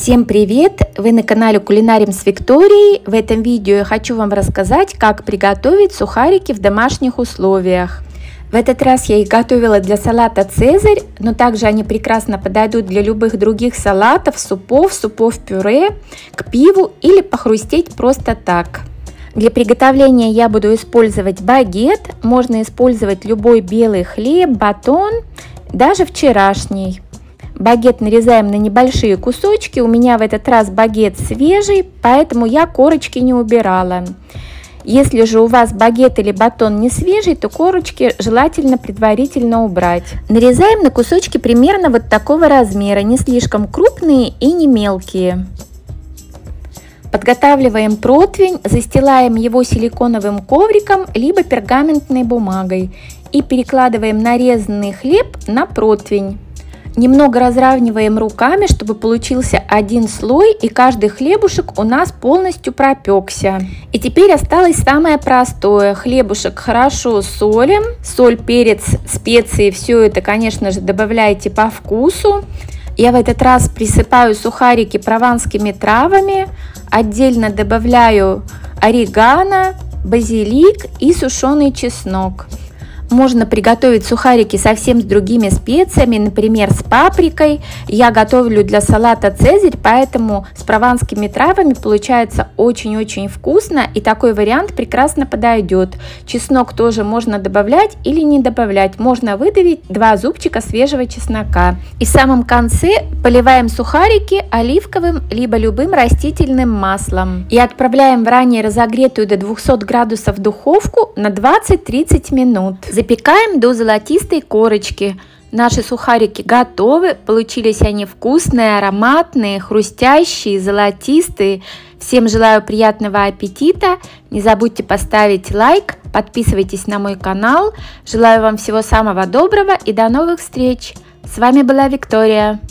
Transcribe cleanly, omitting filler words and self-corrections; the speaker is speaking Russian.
Всем привет! Вы на канале Кулинарим с Викторией. В этом видео я хочу вам рассказать, как приготовить сухарики в домашних условиях. В этот раз я их готовила для салата «Цезарь», но также они прекрасно подойдут для любых других салатов, супов-пюре, к пиву или похрустеть просто так. Для приготовления я буду использовать багет, можно использовать любой белый хлеб, батон, даже вчерашний. Багет нарезаем на небольшие кусочки, у меня в этот раз багет свежий, поэтому я корочки не убирала. Если же у вас багет или батон не свежий, то корочки желательно предварительно убрать. Нарезаем на кусочки примерно вот такого размера, не слишком крупные и не мелкие. Подготавливаем противень, застилаем его силиконовым ковриком либо пергаментной бумагой и перекладываем нарезанный хлеб на противень. Немного разравниваем руками, чтобы получился один слой, и каждый хлебушек у нас полностью пропекся. И теперь осталось самое простое. Хлебушек хорошо солим. Соль, перец, специи, все это, конечно же, добавляйте по вкусу. Я в этот раз присыпаю сухарики прованскими травами. Отдельно добавляю орегано, базилик и сушеный чеснок. Можно приготовить сухарики совсем с другими специями, например, с паприкой. Я готовлю для салата «Цезарь», поэтому с прованскими травами получается очень-очень вкусно, и такой вариант прекрасно подойдет. Чеснок тоже можно добавлять или не добавлять. Можно выдавить 2 зубчика свежего чеснока. И в самом конце поливаем сухарики оливковым либо любым растительным маслом. И отправляем в ранее разогретую до 200 градусов духовку на 20-30 минут. Запекаем до золотистой корочки. Наши сухарики готовы. Получились они вкусные, ароматные, хрустящие, золотистые. Всем желаю приятного аппетита. Не забудьте поставить лайк, подписывайтесь на мой канал. Желаю вам всего самого доброго и до новых встреч. С вами была Виктория.